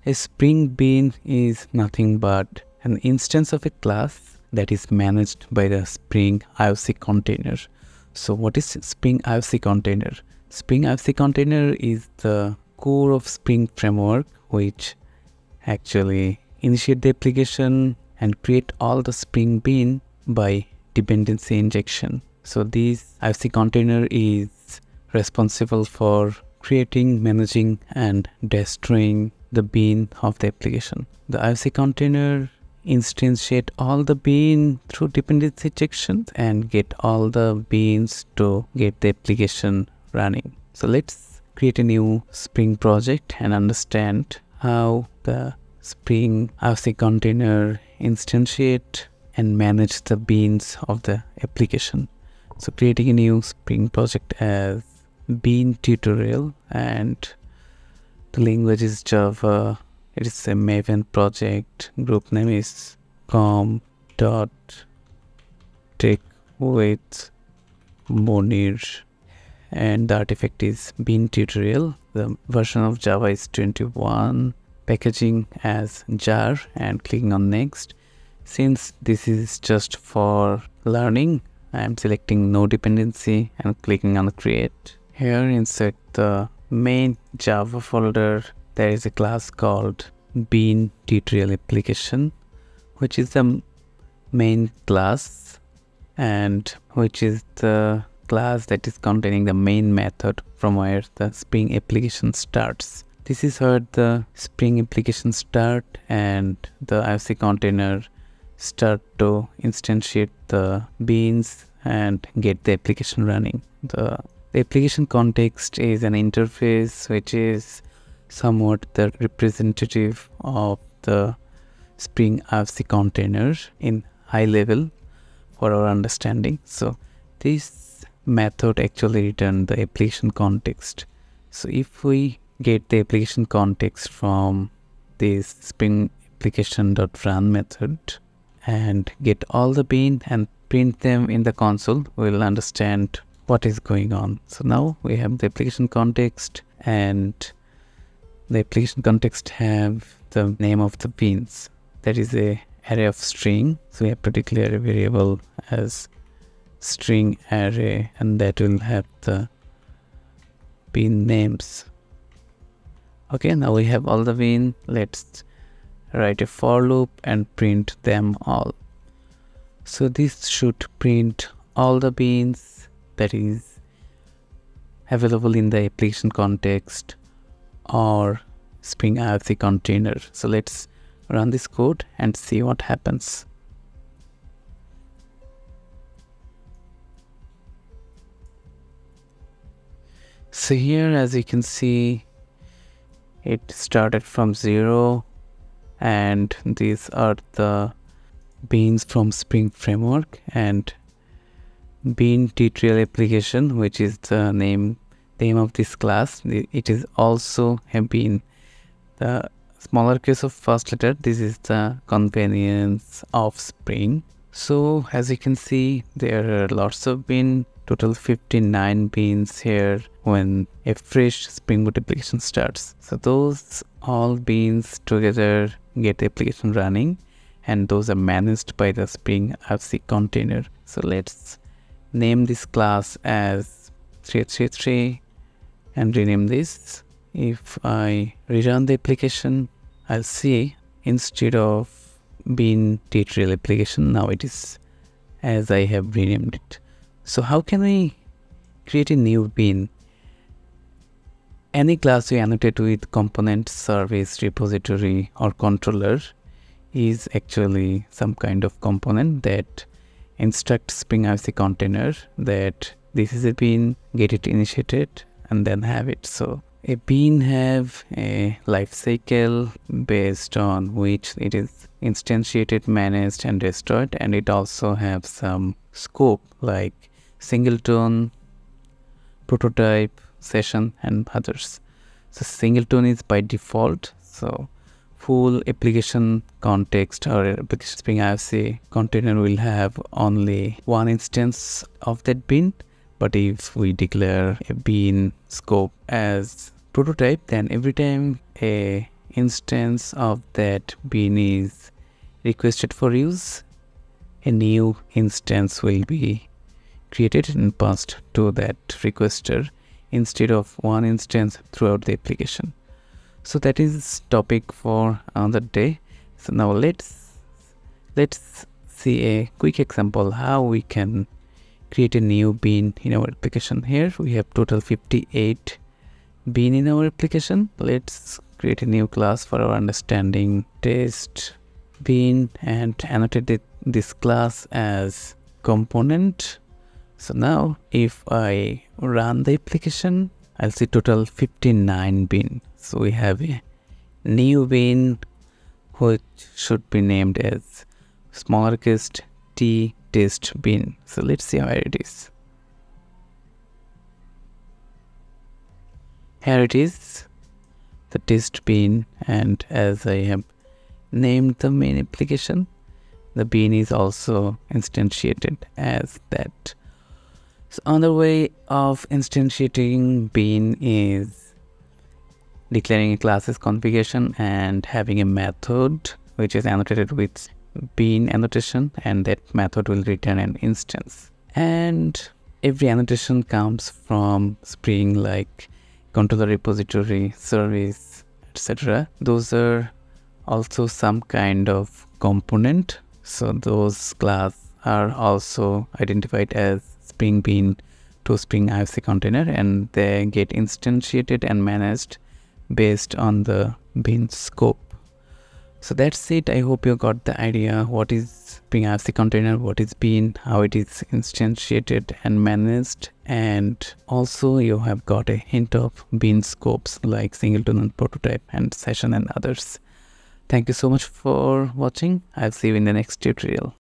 A Spring Bean is nothing but an instance of a class that is managed by the Spring IOC container. So what is Spring IOC container? Spring IOC container is the core of Spring framework, which actually initiate the application and create all the Spring Bean by dependency injection. So this IOC container is responsible for creating, managing, and destroying the bean of the application. The IOC container instantiate all the bean through dependency injections and get all the beans to get the application running. So let's create a new Spring project and understand how the Spring IOC container instantiate and manage the beans of the application. So creating a new Spring project as bean tutorial, and the language is Java. It is a Maven project. Group name is com.tech-with-Monir, and the artifact is bean tutorial. The version of Java is 21. Packaging as jar, and clicking on next. Since this is just for learning, I am selecting no dependency and clicking on create. Here inside the main Java folder, there is a class called bean tutorial application, which is the main class and which is the class that is containing the main method from where the Spring application starts. This is where the Spring application start and the IOC container start to instantiate the beans and get the application running. The application context is an interface which is somewhat the representative of the Spring IOC container in high level for our understanding. So this method actually returns the application context. So if we get the application context from this Spring application.run method and get all the bean and print them in the console, we'll understand what is going on. So now we have the application context, and the application context have the name of the beans. That is a array of string. So we have to declare a variable as string array, and that will have the bean names. Okay, now we have all the bean. Let's write a for loop and print them all. So this should print all the beans that is available in the application context or Spring IOC container. So let's run this code and see what happens. So here, as you can see, it started from 0, and these are the beans from Spring framework, and bean tutorial application, which is the name of this class. It is also a bean. The smaller case of first letter, this is the convenience of Spring. So as you can see, there are lots of bean, total 59 beans here when a fresh Spring Boot application starts. So those all beans together get the application running, and those are managed by the Spring IOC container. So let's name this class as 333 and rename this. If I rerun the application, I'll see instead of bean tutorial application, now it is as I have renamed it. So how can we create a new bean? Any class we annotate with component, service, repository, or controller is actually some kind of component that instructs Spring IOC container that this is a bean, get it initiated, and then have it. So a bean have a lifecycle based on which it is instantiated, managed, and destroyed, and it also have some scope like Singleton, prototype, session, and others. So Singleton is by default. So full application context or application Spring IOC container will have only one instance of that bean. But if we declare a bean scope as prototype, then every time a instance of that bean is requested for use, a new instance will be created and passed to that requester instead of one instance throughout the application. So that is topic for another day. So now let's see a quick example how we can create a new bean in our application. Here we have total 58 bean in our application. Let's create a new class for our understanding, test bean, and annotate this class as component. So now if I run the application, I'll see total 59 bean. So we have a new bean which should be named as smallest t test bean. So let's see where it is. Here it is, the test bean, and as I have named the main application, the bean is also instantiated as that. So another way of instantiating bean is declaring a class's configuration and having a method which is annotated with bean annotation, and that method will return an instance. And every annotation comes from Spring, like controller repository, service, etc. Those are also some kind of component. So those class are also identified as Spring Bean to Spring IOC container, and they get instantiated and managed based on the bean scope. So that's it. I hope you got the idea what is Spring IOC container, what is bean, how it is instantiated and managed, and also you have got a hint of bean scopes like Singleton and Prototype and Session and others. Thank you so much for watching. I'll see you in the next tutorial.